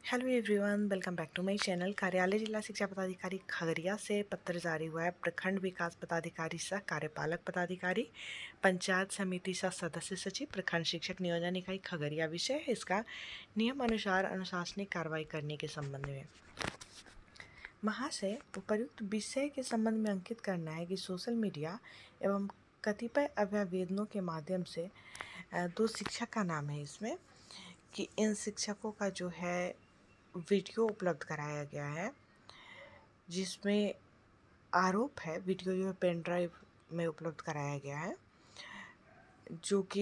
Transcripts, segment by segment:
Hello everyone, welcome back to my channel. कार्यालय जिला शिक्षा पदाधिकारी खगड़िया से पत्र जारी हुआ है। प्रखंड विकास पदाधिकारी सह कार्यपालक पदाधिकारी, पंचायत समिति सह सदस्य सचिव, प्रखंड शिक्षक नियोजन इकाई खगड़िया विषय है इसका नियम अनुसार अनुशासनिक कार्रवाई करने के संबंध में। महाशय, उपर्युक्त विषय के संबंध में अंकित करना है कि सोशल मीडिया एवं कतिपय अभ्यावेदनों के माध्यम से दो शिक्षक का नाम है इसमें कि इन शिक्षकों का जो है वीडियो उपलब्ध कराया गया है, जिसमें आरोप है वीडियो जो पेन ड्राइव में उपलब्ध कराया गया है, जो कि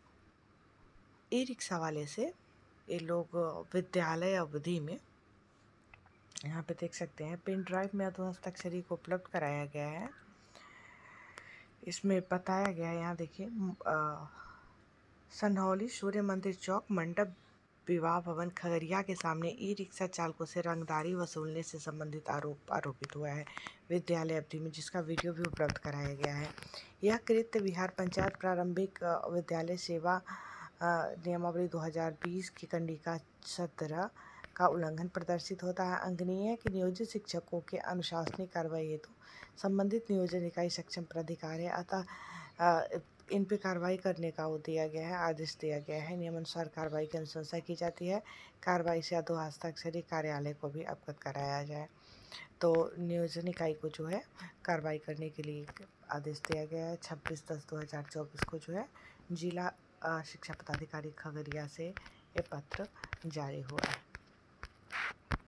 ई रिक्शा वाले से ये लोग विद्यालय अवधि में, यहाँ पे देख सकते हैं पेन ड्राइव में अधोहस्ताक्षरी को उपलब्ध कराया गया है। इसमें बताया गया है, यहाँ देखिए, सन्हौली सूर्य मंदिर चौक मंडप विवाह भवन खगड़िया के सामने ई रिक्शा चालकों से रंगदारी वसूलने से संबंधित आरोपित हुआ है विद्यालय अवधि में, जिसका वीडियो भी उपलब्ध कराया गया है। यह कृत्य बिहार पंचायत प्रारंभिक विद्यालय सेवा नियमावली 2020 की कंडिका 17 का उल्लंघन प्रदर्शित होता है। अंगनीय है कि नियोजित शिक्षकों के अनुशासनिक कार्रवाई हेतु संबंधित नियोजन इकाई सक्षम प्राधिकार है, अतः इन पे कार्रवाई करने का वो दिया गया है, आदेश दिया गया है। नियमानुसार कार्रवाई की अनुशंसा की जाती है। कार्रवाई से अधोहस्ताक्षरी कार्यालय को भी अवगत कराया जाए। तो नियोजन इकाई को जो है कार्रवाई करने के लिए आदेश दिया गया है। 26/10/2024 को जो है जिला शिक्षा पदाधिकारी खगड़िया से ये पत्र जारी हुआ है।